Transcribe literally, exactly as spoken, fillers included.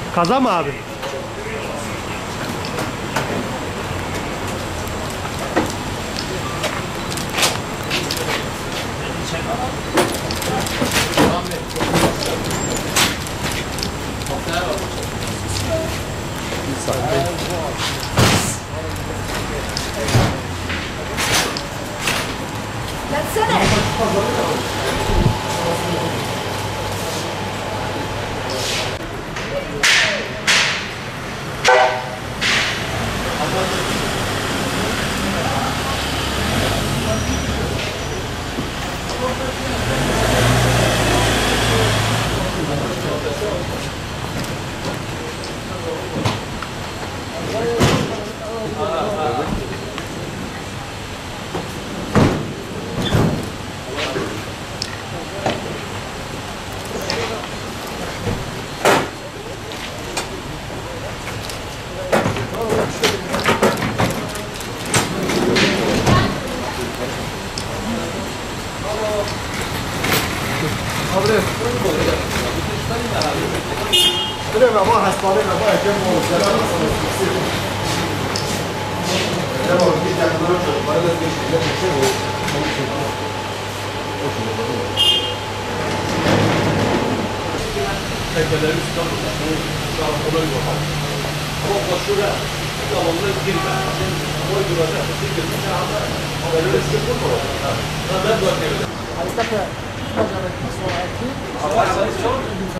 Kaza mı abi? Gelsene. Buraya bak, hastane bak, erken mi olur? Selam nasıl? Tamam, bir dakika çocuklara da bir şeyler geçer o. Tepeleri üstten burada. Şu an kolay yok. Ama bak şuraya. Devamlı girme. Oy duracak. Bir gün bir anda. Ama öyle bir şey yok. Ben de bakıyorum. Aí está pra fazer a pessoa aqui.